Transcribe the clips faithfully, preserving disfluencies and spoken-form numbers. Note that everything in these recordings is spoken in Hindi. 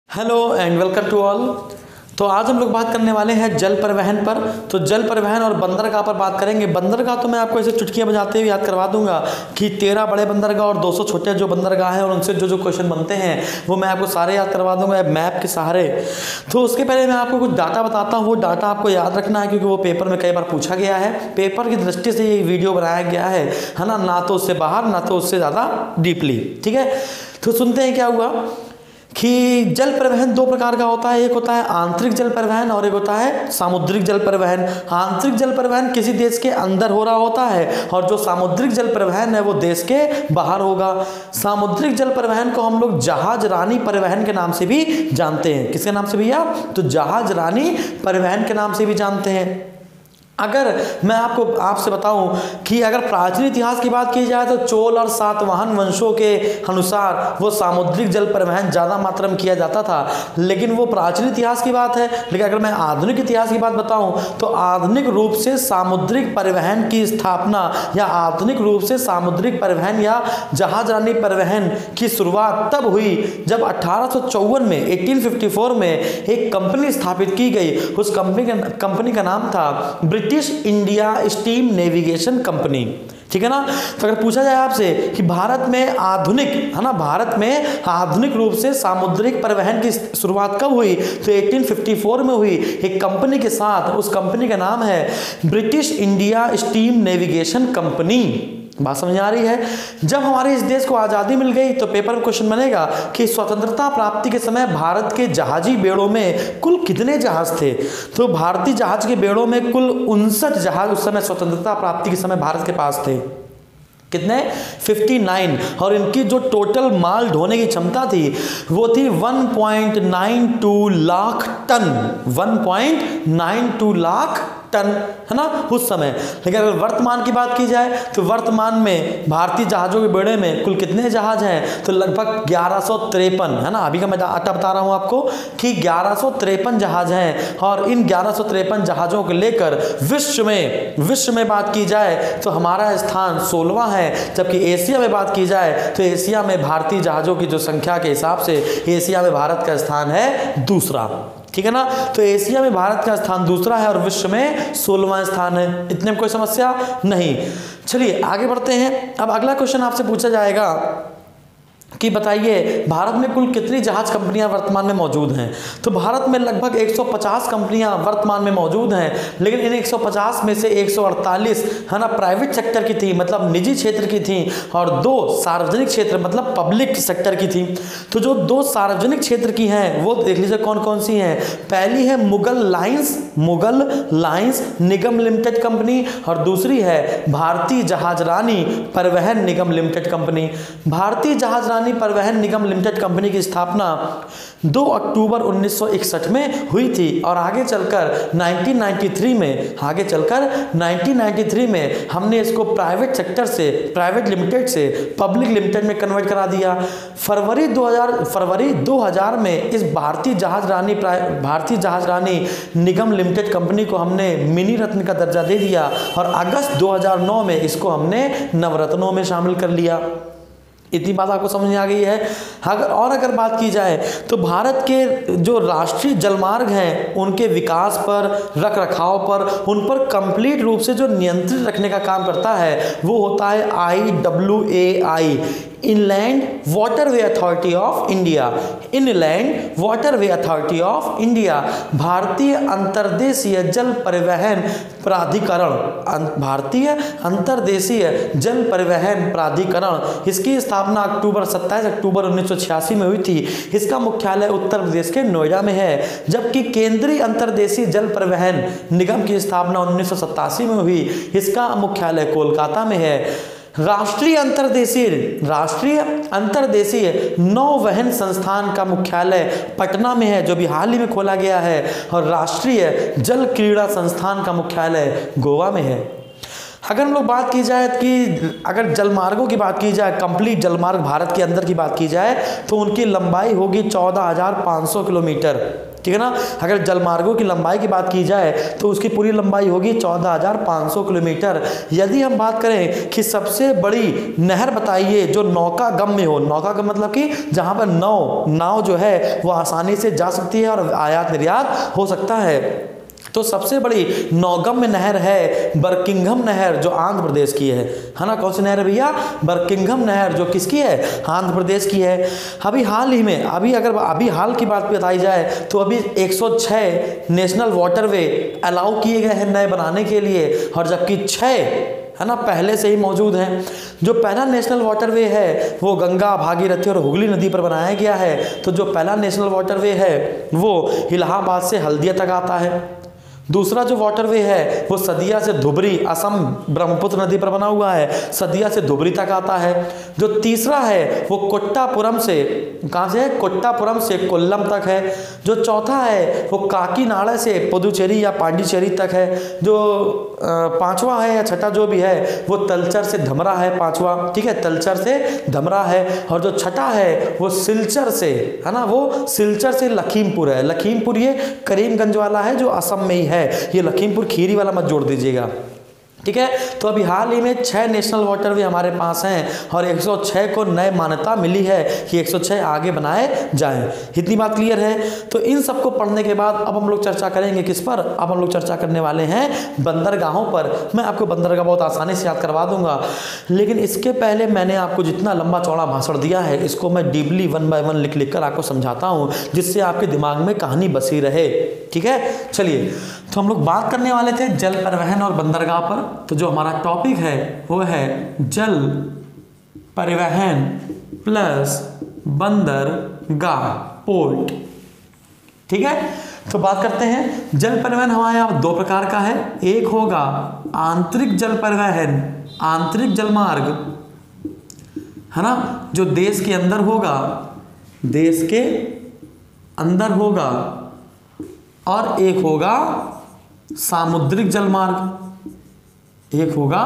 Hello and welcome to all. तो आज हम लोग बात करने वाले हैं जल परिवहन पर। तो जल परिवहन और बंदरगाह पर बात करेंगे। बंदरगाह तो मैं आपको ऐसे चुटकियां बजाते हुए याद करवा दूंगा कि तेरह बड़े बंदरगाह और दो सौ छोटे जो बंदरगाह हैं और उनसे जो जो क्वेश्चन बनते हैं वो मैं आपको सारे याद करवा दूंगा मैप के सहारे। तो उसके पहले मैं आपको कुछ डाटा बताता हूँ। वो डाटा आपको याद रखना है क्योंकि वो पेपर में कई बार पूछा गया है। पेपर की दृष्टि से ये वीडियो बनाया गया है है ना, ना तो उससे बाहर ना तो उससे ज़्यादा डीपली। ठीक है, तो सुनते हैं क्या हुआ कि जल परिवहन दो प्रकार का होता है। एक होता है आंतरिक जल परिवहन और एक होता है सामुद्रिक जल परिवहन। आंतरिक जल परिवहन किसी देश के अंदर हो रहा होता है और जो सामुद्रिक जल परिवहन है वो देश के बाहर होगा। सामुद्रिक जल परिवहन को हम लोग जहाज रानी परिवहन के नाम से भी जानते हैं। किसके नाम से भैया? तो जहाज रानी परिवहन के नाम से भी जानते हैं। अगर मैं आपको आपसे बताऊं कि अगर प्राचीन इतिहास की बात की जाए तो चोल और सातवाहन वंशों के अनुसार वो सामुद्रिक जल परिवहन ज़्यादा मात्रा में किया जाता था, लेकिन वो प्राचीन इतिहास की बात है। लेकिन अगर मैं आधुनिक इतिहास की बात बताऊं तो आधुनिक रूप से सामुद्रिक परिवहन की स्थापना या आधुनिक रूप से सामुद्रिक परिवहन या जहाज रानी परिवहन की शुरुआत तब हुई जब अठारह सौ चौवन में अठारह सौ चौवन में एक कंपनी स्थापित की गई। उस कंपनी का कंपनी का नाम था British India steam navigation company. ठीक है ना। तो अगर पूछा जाए आपसे कि भारत में आधुनिक है ना भारत में आधुनिक रूप से सामुद्रिक परिवहन की शुरुआत कब हुई तो अठारह सौ चौवन में हुई एक कंपनी के साथ। उस कंपनी का नाम है British India steam navigation company. बात समझ आ रही है? जब हमारे इस देश को आज़ादी मिल गई तो पेपर में क्वेश्चन बनेगा कि स्वतंत्रता प्राप्ति के समय भारत के जहाजी बेड़ों में कुल कितने जहाज थे। तो भारतीय जहाज के बेड़ों में कुल उनसठ जहाज उस समय स्वतंत्रता प्राप्ति के समय भारत के पास थे। कितने? उनसठ। और इनकी जो टोटल माल ढोने की क्षमता थी वो थी one point nine two lakh ton. One point nine two lakh ton है ना उस समय। लेकिन अगर वर्तमान की बात की जाए तो वर्तमान में भारतीय जहाज़ों के बेड़े में कुल कितने जहाज हैं तो लगभग ग्यारह सौ तिरपन है ना। अभी का मैं डाटा बता रहा हूँ आपको कि ग्यारह सौ तिरपन जहाज हैं और इन ग्यारह सौ तिरपन जहाज़ों को लेकर विश्व में विश्व में बात की जाए तो हमारा स्थान सोलहवां है। जबकि एशिया में बात की जाए तो एशिया में भारतीय जहाज़ों की जो संख्या के हिसाब से एशिया में भारत का स्थान है दूसरा। ठीक है ना। तो एशिया में भारत का स्थान दूसरा है और विश्व में सोलहवां स्थान है। इतने में कोई समस्या नहीं। चलिए आगे बढ़ते हैं। अब अगला क्वेश्चन आपसे पूछा जाएगा कि बताइए भारत में कुल कितनी जहाज कंपनियां वर्तमान में मौजूद हैं। तो भारत में लगभग एक सौ पचास कंपनियां वर्तमान में मौजूद हैं, लेकिन इन एक सौ पचास में से एक सौ अड़तालीस है ना प्राइवेट सेक्टर की थी मतलब निजी क्षेत्र की थी और दो सार्वजनिक क्षेत्र मतलब पब्लिक सेक्टर की थी। तो जो दो सार्वजनिक क्षेत्र की हैं वो देख लीजिए कौन कौन सी हैं। पहली है मुगल लाइंस मुगल लाइंस निगम लिमिटेड कंपनी और दूसरी है भारतीय जहाज रानी परिवहन निगम लिमिटेड कंपनी। भारतीय जहाज रानी परिवहन निगम लिमिटेड कंपनी की स्थापना दो अक्टूबर उन्नीस सौ इकसठ में हुई थी और आगे चलकर उन्नीस सौ तिरानवे में आगे चलकर उन्नीस सौ तिरानवे में हमने इसको प्राइवेट सेक्टर से प्राइवेट लिमिटेड से पब्लिक लिमिटेड में कन्वर्ट करा दिया। फरवरी दो हज़ार फरवरी दो हज़ार में इस भारतीय जहाज रानी भारतीय जहाज रानी निगम लिमिटेड कंपनी को हमने मिनी रत्न का दर्जा दे दिया और अगस्त दो हज़ार नौ में इसको हमने नवरत्नों में शामिल कर लिया। इतनी बात आपको समझ में आ गई है। अगर और अगर बात की जाए तो भारत के जो राष्ट्रीय जलमार्ग हैं उनके विकास पर रख रखाव पर उन पर कंप्लीट रूप से जो नियंत्रित रखने का काम करता है वो होता है I W A I inland waterway authority of India. Inland waterway authority of India भारतीय अंतर्देशीय जल परिवहन प्राधिकरण भारतीय अंतर्देशीय जल परिवहन प्राधिकरण इसकी स्थापना अक्टूबर सत्ताईस अक्टूबर उन्नीस सौ छियासी में हुई थी। इसका मुख्यालय उत्तर प्रदेश के नोएडा में है, जबकि केंद्रीय अंतर्देशीय जल परिवहन निगम की स्थापना उन्नीस सौ सत्तासी में हुई। इसका मुख्यालय कोलकाता में है। राष्ट्रीय अंतर्देशीय राष्ट्रीय अंतर्देशीय नौवहन संस्थान का मुख्यालय पटना में है जो भी हाल ही में खोला गया है और राष्ट्रीय जल क्रीड़ा संस्थान का मुख्यालय गोवा में है। अगर हम लोग बात की जाए कि अगर जलमार्गों की बात की जाए, कंप्लीट जलमार्ग भारत के अंदर की बात की जाए, तो उनकी लंबाई होगी चौदह हज़ार पाँच सौ किलोमीटर, ठीक है ना। अगर जलमार्गों की लंबाई की बात की जाए तो उसकी पूरी लंबाई होगी चौदह हज़ार पाँच सौ किलोमीटर। यदि हम बात करें कि सबसे बड़ी नहर बताइए जो नौका गम्य हो, नौका का मतलब कि जहां पर नाव नाव जो है वो आसानी से जा सकती है और आयात निर्यात हो सकता है, तो सबसे बड़ी नौगम्य नहर है बर्किंघम नहर जो आंध्र प्रदेश की है, है ना। कौन सी नहर है भैया? बर्किंघम नहर, जो किसकी है? आंध्र प्रदेश की है। अभी हाल ही में अभी अगर अभी हाल की बात बताई जाए तो अभी एक सौ छह नेशनल वाटरवे अलाउ किए गए हैं नए बनाने के लिए, और जबकि छः है ना पहले से ही मौजूद हैं। जो पहला नेशनल वाटरवे है वो गंगा, भागीरथी और हुगली नदी पर बनाया गया है। तो जो पहला नेशनल वाटरवे है वो इलाहाबाद से हल्दिया तक आता है। दूसरा जो वाटरवे है वो सदिया से धुबरी, असम ब्रह्मपुत्र नदी पर बना हुआ है, सदिया से धुबरी तक आता है। जो तीसरा है वो कोट्टापुरम से, कहाँ से है? कोट्टापुरम से कोल्लम तक है। जो चौथा है वो काकीनाडा से पुदुचेरी या पांडिचेरी तक है। जो पांचवा है या छठा जो भी है वो तलचर से धमरा है, पांचवा, ठीक है, तलचर से धमरा है। और जो छठा है वो सिलचर से, है ना, वो सिलचर से लखीमपुर है। लखीमपुर ये करीमगंज वाला है जो असम में ही है, ये लखीमपुर खीरी वाला मत जोड़ दीजिएगा, ठीक है। तो अभी हाल ही में छह नेशनल वाटरवे हमारे पास हैं और एक सौ छह को नए मान्यता मिली है कि एक सौ छह आगे बनाए जाएं। इतनी बात क्लियर है। तो इन सबको पढ़ने के बाद अब हम लोग चर्चा करेंगे किस पर? अब हम लोग चर्चा करने वाले हैं बंदरगाहों पर। मैं आपको बंदरगाह बहुत आसानी से याद करवा दूंगा, लेकिन इसके पहले मैंने आपको जितना लंबा चौड़ा भाषण दिया है इसको मैं डीपली वन बाय वन लिख लिख कर आपको समझाता हूँ, जिससे आपके दिमाग में कहानी बसी रहे, ठीक है। चलिए, तो हम लोग बात करने वाले थे जल परिवहन और बंदरगाह पर। तो जो हमारा टॉपिक है वो है जल परिवहन प्लस बंदरगाह, पोर्ट, ठीक है। तो बात करते हैं जल परिवहन हमारे यहाँ दो प्रकार का है। एक होगा आंतरिक जल परिवहन, आंतरिक जलमार्ग, है ना, जो देश के अंदर होगा, देश के अंदर होगा। और एक होगा सामुद्रिक जलमार्ग, एक होगा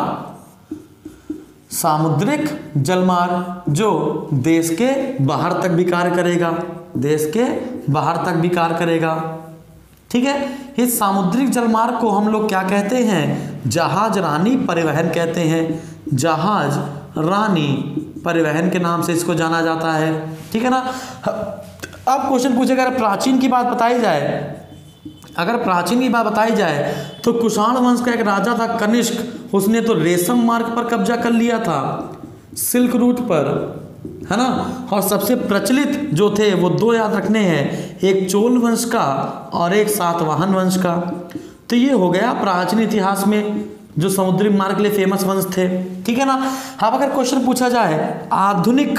सामुद्रिक जलमार्ग जो देश के बाहर तक भी कार्य करेगा, देश के बाहर तक भी कार्य करेगा, ठीक है। इस सामुद्रिक जलमार्ग को हम लोग क्या कहते हैं? जहाज रानी परिवहन कहते हैं। जहाज रानी परिवहन के नाम से इसको जाना जाता है, ठीक है ना। अब क्वेश्चन पूछेगा अगर प्राचीन की बात बताई जाए, अगर प्राचीन की बात बताई जाए तो कुषाण वंश का एक राजा था कनिष्क, उसने तो रेशम मार्ग पर कब्जा कर लिया था, सिल्क रूट पर, है ना। और सबसे प्रचलित जो थे वो दो याद रखने हैं, एक चोल वंश का और एक सातवाहन वंश का। तो ये हो गया प्राचीन इतिहास में जो समुद्री मार्ग के लिए फेमस वंश थे, ठीक है ना। अब अगर क्वेश्चन पूछा जाए आधुनिक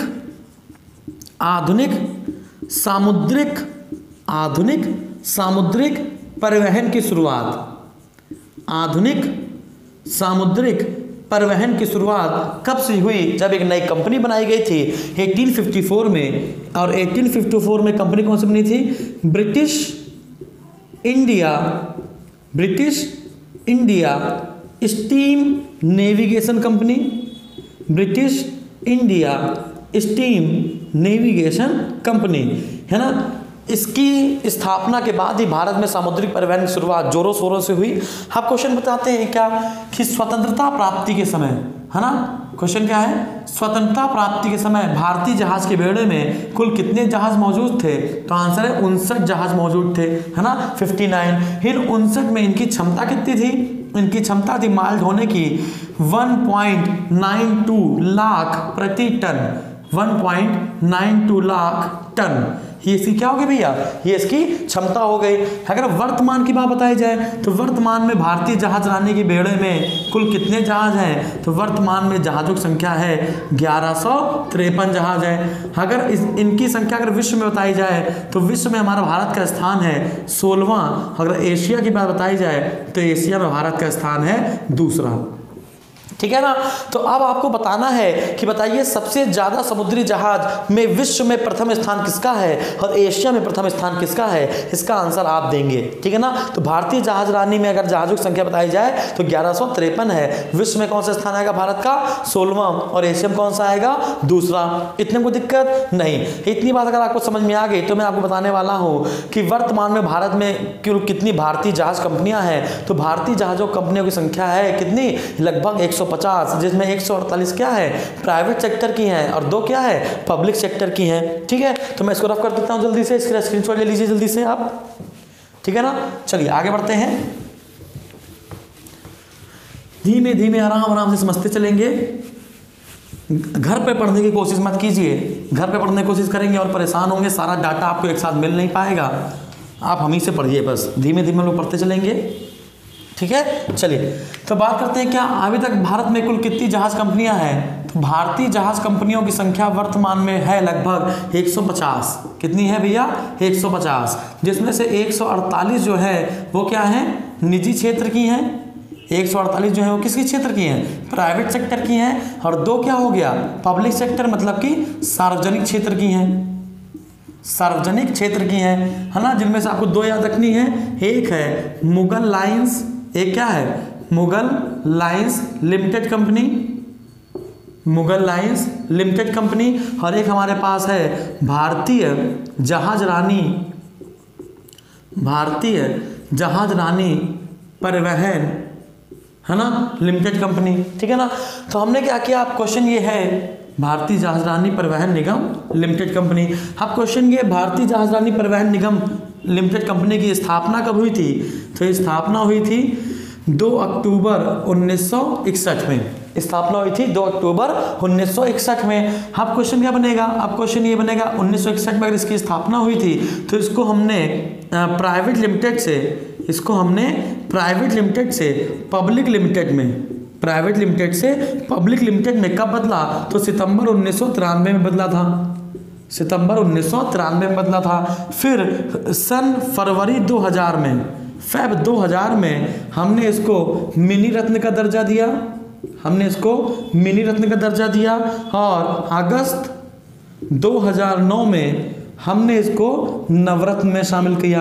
आधुनिक सामुद्रिक आधुनिक सामुद्रिक परिवहन की शुरुआत, आधुनिक सामुद्रिक परिवहन की शुरुआत कब से हुई? जब एक नई कंपनी बनाई गई थी अठारह सौ चौवन में। और अठारह सौ चौवन में कंपनी कौन सी बनी थी? British India British India steam navigation company, British India steam navigation company, है ना। इसकी स्थापना के बाद ही भारत में सामुद्रिक परिवहन की शुरुआत जोरों शोरों से हुई। आप क्वेश्चन बताते हैं क्या कि स्वतंत्रता प्राप्ति के समय, है ना, क्वेश्चन क्या है? स्वतंत्रता प्राप्ति के समय भारतीय जहाज के बेड़े में कुल कितने जहाज मौजूद थे? तो आंसर है उनसठ जहाज मौजूद थे, है ना, उनसठ। इन उनसठ में इनकी क्षमता कितनी थी? इनकी क्षमता थी माल ढोने की one point nine two lakh प्रति ton, one point nine two lakh ton. ये इसकी क्या हो गई भैया? ये इसकी क्षमता हो गई। अगर वर्तमान की बात बताई जाए तो वर्तमान में भारतीय जहाज रानी के बेड़े में कुल कितने जहाज हैं? तो वर्तमान में जहाज़ों की संख्या है ग्यारह सौ तिरपन जहाज है। अगर इस इनकी संख्या अगर विश्व में बताई जाए तो विश्व में हमारा भारत का स्थान है सोलहवां। अगर एशिया की बात बताई जाए तो एशिया में भारत का स्थान है दूसरा। ठीक है ना। तो अब आपको बताना है कि बताइए सबसे ज्यादा समुद्री जहाज में विश्व में प्रथम स्थान किसका है और एशिया में प्रथम स्थान किसका है, इसका आंसर आप देंगे। ठीक है ना। तो भारतीय जहाज रानी में अगर जहाजों की संख्या बताई जाए तो ग्यारह सौ तिरपन है। विश्व में कौन सा स्थान आएगा भारत का, सोलहवां, और एशिया में कौन सा आएगा, दूसरा। इतने कोई दिक्कत नहीं। इतनी बात अगर आपको समझ में आ गई तो मैं आपको बताने वाला हूं कि वर्तमान में भारत में कितनी भारतीय जहाज कंपनियां हैं। तो भारतीय जहाजों कंपनियों की संख्या है कितनी, लगभग एक सौ पचास, जिसमें एक सौ अड़तालीस क्या है, प्राइवेट सेक्टर की हैं और दो क्या है, पब्लिक सेक्टर की हैं। ठीक है, तो मैं इसको रफ कर देता हूं जल्दी से, इसका स्क्रीनशॉट ले लीजिए जल्दी से आप। ठीक है ना। चलिए आगे बढ़ते हैं, धीमे धीमे आराम आराम से समझते चलेंगे। घर पे पढ़ने की कोशिश मत कीजिए, घर पे पढ़ने की कोशिश करेंगे और परेशान होंगे, सारा डाटा आपको एक साथ मिल नहीं पाएगा। आप हम ही से पढ़िए, बस धीमे धीमे लोग पढ़ते चलेंगे। ठीक है। चलिए तो बात करते हैं क्या अभी तक भारत में कुल कितनी जहाज कंपनियां हैं। तो भारतीय जहाज कंपनियों की संख्या वर्तमान में है लगभग एक सौ पचास। कितनी है भैया, एक सौ पचास, जिसमें से एक सौ अड़तालीस जो है वो क्या है, निजी क्षेत्र की हैं। एक सौ अड़तालीस जो है वो किसके क्षेत्र की हैं, प्राइवेट सेक्टर की हैं। और दो क्या हो गया, पब्लिक सेक्टर मतलब कि सार्वजनिक क्षेत्र की हैं, सार्वजनिक क्षेत्र की हैं, है ना। जिनमें से आपको दो याद रखनी है, एक है मुगल लाइंस, एक क्या है, Mughal lines limited company, Mughal lines limited company, और एक हमारे पास है भारतीय जहाज रानी, भारतीय जहाज रानी परिवहन, है ना, लिमिटेड कंपनी। ठीक है ना। तो हमने क्या किया, आप क्वेश्चन ये है भारतीय जहाज रानी परिवहन निगम लिमिटेड कंपनी। अब क्वेश्चन ये भारतीय जहाज रानी परिवहन निगम लिमिटेड कंपनी की स्थापना कब हुई थी। तो स्थापना हुई थी दो अक्टूबर उन्नीस सौ इकसठ में, स्थापना हुई थी दो अक्टूबर उन्नीस सौ इकसठ में। अब क्वेश्चन क्या बनेगा, अब क्वेश्चन ये बनेगा उन्नीस सौ इकसठ में अगर इसकी स्थापना हुई थी तो इसको हमने प्राइवेट लिमिटेड से, इसको हमने प्राइवेट लिमिटेड से पब्लिक लिमिटेड में, प्राइवेट लिमिटेड से पब्लिक लिमिटेड में कब बदला, तो सितंबर उन्नीस सौ तिरानवे में बदला था, सितंबर उन्नीस सौ तिरानवे में बदला था। फिर सन फरवरी दो हज़ार में, फेब दो हज़ार में हमने इसको मिनी रत्न का दर्जा दिया, हमने इसको मिनी रत्न का दर्जा दिया। और अगस्त दो हज़ार नौ में हमने इसको नवरत्न में शामिल किया।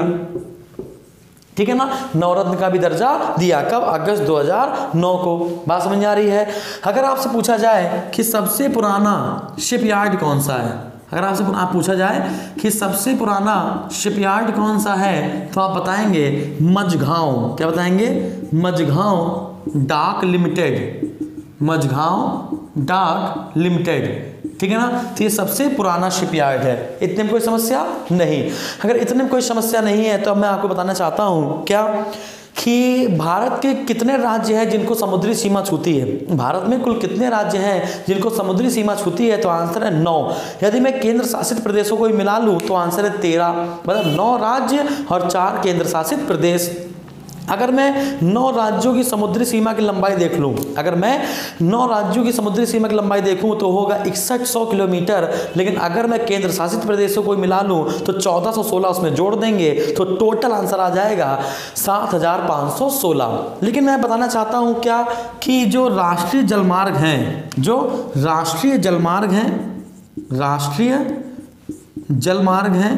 ठीक है ना, नवरत्न का भी दर्जा दिया, कब, अगस्त दो हज़ार नौ को। बात समझ आ रही है। अगर आपसे पूछा जाए कि सबसे पुराना शिपयार्ड कौन सा है, अगर आपसे आप पूछा जाए कि सबसे पुराना शिपयार्ड कौन सा है, तो आप बताएंगे मझगांव। क्या बताएंगे, मझगांव डाक लिमिटेड, मझगांव डाक लिमिटेड। ठीक है ना। तो ये सबसे पुराना शिपयार्ड है। इतने में कोई समस्या नहीं। अगर इतने में कोई समस्या नहीं है तो मैं आपको बताना चाहता हूँ क्या कि भारत के कितने राज्य हैं जिनको समुद्री सीमा छूती है। भारत में कुल कितने राज्य हैं जिनको समुद्री सीमा छूती है, तो आंसर है नौ। यदि मैं केंद्र शासित प्रदेशों को ही मिला लूँ तो आंसर है तेरह, मतलब नौ राज्य और चार केंद्र शासित प्रदेश। अगर मैं नौ राज्यों की समुद्री सीमा की लंबाई देख लूं, अगर मैं नौ राज्यों की समुद्री सीमा की लंबाई देखूं तो होगा इकसठ सौ किलोमीटर। लेकिन अगर मैं केंद्र शासित प्रदेशों को मिला लूं तो चौदह सौ सोलह उसमें जोड़ देंगे तो टोटल आंसर आ जाएगा सात हजार पाँच सौ सोलह। लेकिन मैं बताना चाहता हूं क्या कि जो राष्ट्रीय जलमार्ग हैं, जो राष्ट्रीय जलमार्ग हैं, राष्ट्रीय जलमार्ग हैं,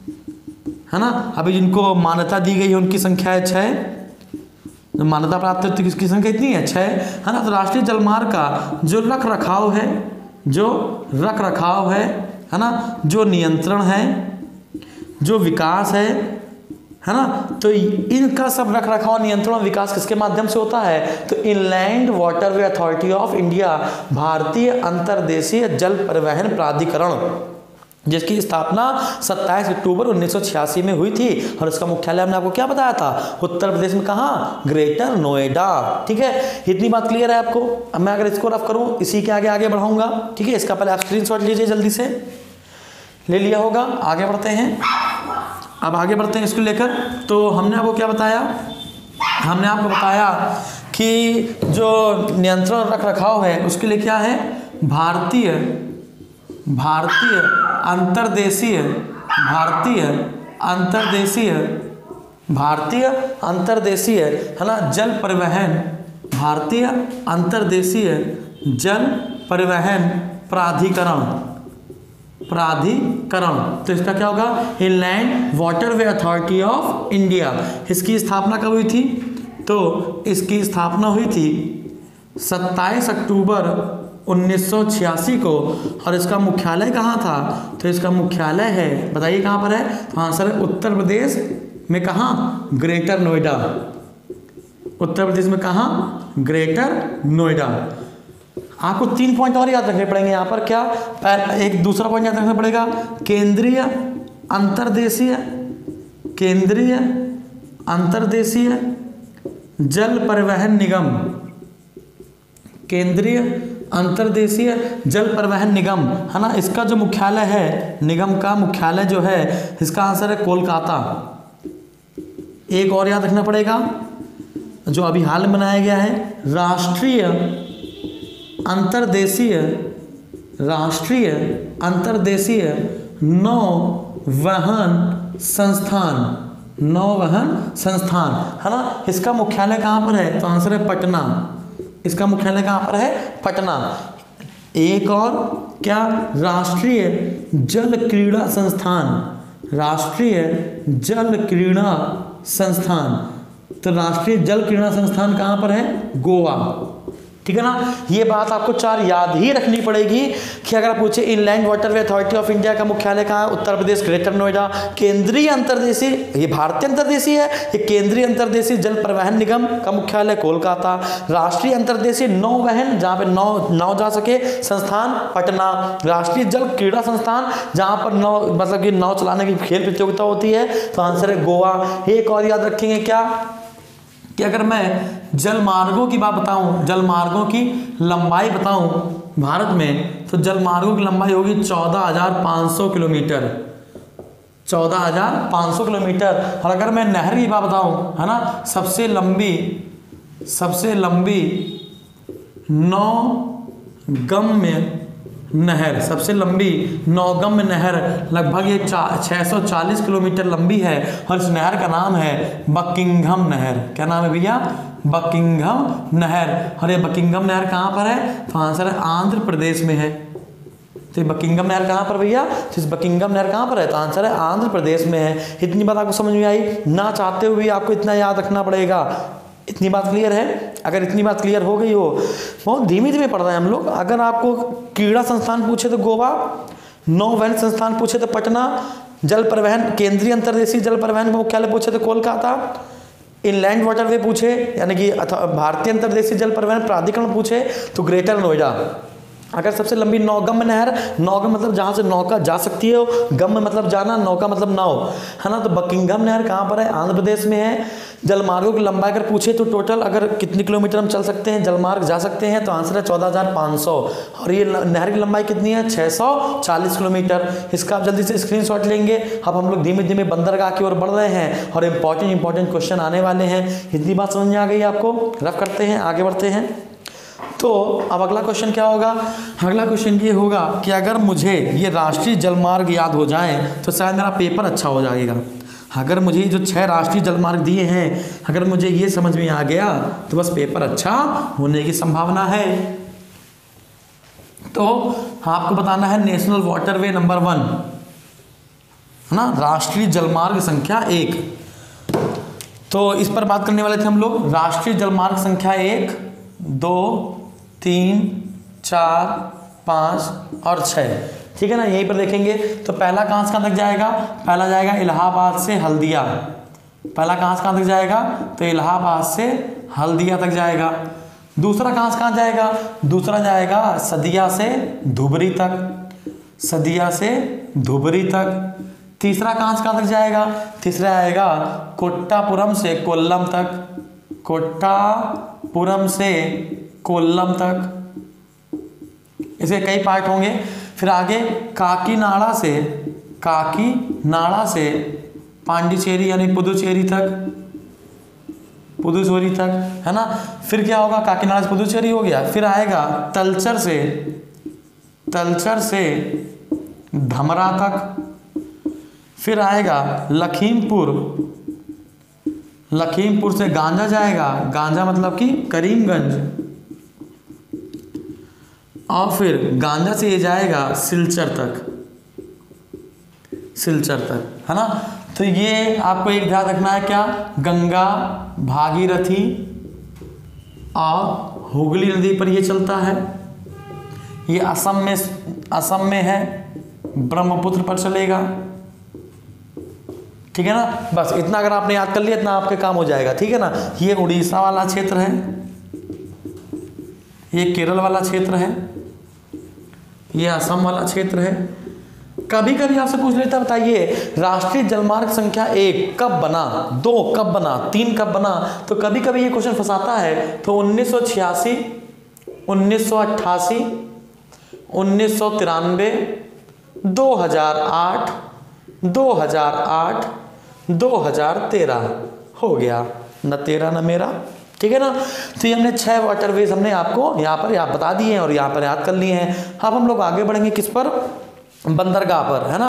है ना, अभी जिनको मान्यता दी गई है उनकी संख्या है छः, मान्यता प्राप्त किसकी संख्या इतनी है, छः, है ना। तो राष्ट्रीय जलमार्ग का जो रख रखाव है, जो रख रखाव है है ना, जो नियंत्रण है, जो विकास है है ना, तो इनका सब रख रखाव, नियंत्रण और विकास किसके माध्यम से होता है, तो inland waterway authority of India, भारतीय अंतर्देशीय जल परिवहन प्राधिकरण, जिसकी स्थापना सत्ताईस अक्टूबर उन्नीस सौ छियासी में हुई थी। और इसका मुख्यालय हमने आपको क्या बताया था, उत्तर प्रदेश में कहाँ, ग्रेटर नोएडा। ठीक है, इतनी बात क्लियर है आपको। अब मैं अगर इसको रफ करूँ, इसी के आगे आगे बढ़ाऊंगा। ठीक है, इसका पहले आप स्क्रीनशॉट लीजिए, जल्दी से ले लिया होगा। आगे बढ़ते हैं, अब आगे बढ़ते हैं इसको लेकर। तो हमने आपको क्या बताया, हमने आपको बताया कि जो नियंत्रण रख रखाव है उसके लिए क्या है, भारतीय भारतीय अंतर्देशीय भारतीय अंतर्देशीय भारतीय अंतर्देशीय है ना, जल परिवहन भारतीय अंतर्देशीय जल परिवहन प्राधिकरण, प्राधिकरण तो इसका क्या होगा, inland waterway authority of India. इसकी स्थापना कब हुई थी, तो इसकी स्थापना हुई थी सत्ताईस अक्टूबर उन्नीस सौ छियासी को। और इसका मुख्यालय कहाँ था, तो इसका मुख्यालय है, बताइए कहाँ पर है, तो आंसर है उत्तर प्रदेश में। कहाँ, ग्रेटर नोएडा। उत्तर प्रदेश में कहाँ, ग्रेटर नोएडा। आपको तीन पॉइंट और याद रखने पड़ेंगे यहाँ पर। क्या, एक दूसरा पॉइंट याद रखना पड़ेगा, केंद्रीय अंतर्देशीय, केंद्रीय अंतर्देशीय जल परिवहन निगम, केंद्रीय अंतर्देशीय जल परिवहन निगम, है ना। इसका जो मुख्यालय है, निगम का मुख्यालय जो है, इसका आंसर है कोलकाता। एक और याद रखना पड़ेगा जो अभी हाल में बनाया गया है, राष्ट्रीय अंतर्देशीय, राष्ट्रीय अंतर्देशीय नौवहन संस्थान, नौवहन संस्थान, है ना। इसका मुख्यालय कहाँ पर है, तो आंसर है पटना। इसका मुख्यालय कहाँ पर है, पटना। एक और क्या, राष्ट्रीय जल क्रीड़ा संस्थान, राष्ट्रीय जल क्रीड़ा संस्थान, तो राष्ट्रीय जल क्रीड़ा संस्थान कहाँ पर है, गोवा। ठीक है ना। ये बात आपको चार याद ही रखनी पड़ेगी कि अगर आप पूछे inland waterway authority of India का मुख्यालय कहाँ है, उत्तर प्रदेश, ग्रेटर नोएडा। केंद्रीय अंतर्देशीय, ये भारतीय अंतर्देशीय है, ये केंद्रीय अंतर्देशीय जल परिवहन निगम का मुख्यालय कोलकाता। राष्ट्रीय अंतर्देशीय नौवहन, जहाँ पे नाव नाव जा सके, संस्थान पटना। राष्ट्रीय जल क्रीड़ा संस्थान, जहाँ पर नाव मतलब कि नाव चलाने की खेल प्रतियोगिता होती है, तो आंसर है गोवा। एक और याद रखेंगे क्या, कि अगर मैं जल मार्गों की बात बताऊं, जल मार्गों की लंबाई बताऊं भारत में, तो जल मार्गों की लंबाई होगी चौदह हजार पाँच सौ किलोमीटर, चौदह हजार पाँच सौ किलोमीटर। और अगर मैं नहर की बात बताऊं, है ना, सबसे लंबी, सबसे लंबी नौगम्य नहर, सबसे लंबी नौगम्य नहर लगभग ये छः सौ चालीस किलोमीटर लंबी है, और इस नहर का नाम है बकिंघम नहर। क्या नाम है भैया, बकिंघम नहर। और ये बकिंघम नहर कहाँ पर है, तो आंसर है आंध्र प्रदेश में है। तो बकिंघम नहर कहाँ पर भैया, तो इस बकिंघम नहर कहाँ पर है, तो आंसर है आंध्र प्रदेश में है। इतनी बात आपको समझ में आई, ना चाहते हुए भी आपको इतना याद रखना पड़ेगा। इतनी बात क्लियर है। अगर इतनी बात क्लियर हो गई हो, बहुत धीमे धीमे पढ़ रहे हैं हम लोग। अगर आपको क्रीड़ा संस्थान पूछे तो गोवा, नौवहन संस्थान पूछे तो पटना, जल परिवहन केंद्रीय अंतर्देशीय जल परिवहन मुख्यालय पूछे तो कोलकाता, इनलैंड वाटरवे पूछे यानी कि भारतीय अंतर्देशीय जल परिवहन प्राधिकरण पूछे तो ग्रेटर नोएडा। अगर सबसे लंबी नौगम्य नहर, नौगम मतलब जहाँ से नौका जा सकती है, गम्य मतलब जाना, नौका मतलब नाव, है ना। तो बकिंघम नहर कहाँ पर है, आंध्र प्रदेश में है। जलमार्गों की लंबाई अगर पूछे तो टोटल अगर कितने किलोमीटर हम चल सकते हैं, जलमार्ग जा सकते हैं, तो आंसर है चौदह हजार पाँच सौ। और ये नहर की लंबाई कितनी है, छः सौ चालीस किलोमीटर। इसका आप जल्दी से स्क्रीनशॉट लेंगे। अब हम लोग धीमे धीमे बंदरगाह की ओर बढ़ रहे हैं और इंपॉर्टेंट इंपॉर्टेंट क्वेश्चन आने वाले हैं। इतनी बात समझ में आ गई आपको। रफ करते हैं, आगे बढ़ते हैं। तो अब अगला क्वेश्चन क्या होगा, अगला क्वेश्चन ये होगा कि अगर मुझे ये राष्ट्रीय जलमार्ग याद हो जाए तो शायद मेरा पेपर अच्छा हो जाएगा। अगर मुझे जो छह राष्ट्रीय जलमार्ग दिए हैं, अगर मुझे ये समझ में आ गया तो बस पेपर अच्छा होने की संभावना है। तो आपको बताना है नेशनल वाटरवे नंबर वन, है ना, राष्ट्रीय जलमार्ग संख्या एक। तो इस पर बात करने वाले थे हम लोग। राष्ट्रीय जलमार्ग संख्या एक, दो, तीन, चार, पाँच और छः, ठीक है ना। यहीं पर देखेंगे तो पहला कहाँ से कहाँ तक जाएगा, पहला जाएगा इलाहाबाद से हल्दिया। पहला कहाँ से कहाँ तक जाएगा, तो इलाहाबाद से हल्दिया तक जाएगा। दूसरा कहाँ से कहाँ जाएगा, दूसरा जाएगा सदिया से धुबरी तक, सदिया से धुबरी तक। तीसरा कहाँ से कहाँ तक जाएगा, तीसरा आएगा कोट्टापुरम से कोल्लम तक, कोट्टापुरम से कोल्लम तक। इसके कई पार्ट होंगे। फिर आगे काकीनाडा से, काकीनाडा से पांडिचेरी यानी पुदुचेरी तक, पुदुचेरी तक, है ना। फिर क्या होगा, काकीनाडा से पुदुचेरी हो गया। फिर आएगा तलचर से, तलचर से धमरा तक। फिर आएगा लखीमपुर, लखीमपुर से गांजा जाएगा, गांजा मतलब कि करीमगंज, और फिर गांजा से ये जाएगा सिलचर तक, सिलचर तक, है ना। तो ये आपको एक ध्यान रखना है क्या, गंगा, भागीरथी और हुगली नदी पर ये चलता है। ये असम में, असम में है, ब्रह्मपुत्र पर चलेगा, ठीक है ना। बस इतना अगर आपने याद कर लिया इतना आपके काम हो जाएगा, ठीक है ना। ये उड़ीसा वाला क्षेत्र है, ये केरल वाला क्षेत्र है, ये असम वाला क्षेत्र है। कभी कभी आपसे पूछ लेता, बताइए राष्ट्रीय जलमार्ग संख्या एक कब बना, दो कब बना, तीन कब बना। तो कभी कभी ये क्वेश्चन फंसाता है। तो उन्नीस सौ छियासी, उन्नीस सौ अट्ठासी, उन्नीस सौ तिरानवे, दो हजार आठ, दो हजार आठ, दो हजार तेरह, हो गया न तेरा न मेरा, ठीक है ना। तो ये हमने छह वाटरवेज हमने आपको यहाँ पर याद बता दिए हैं और यहाँ पर याद कर लिए हैं। अब हम लोग आगे बढ़ेंगे किस पर, बंदरगाह पर, है ना।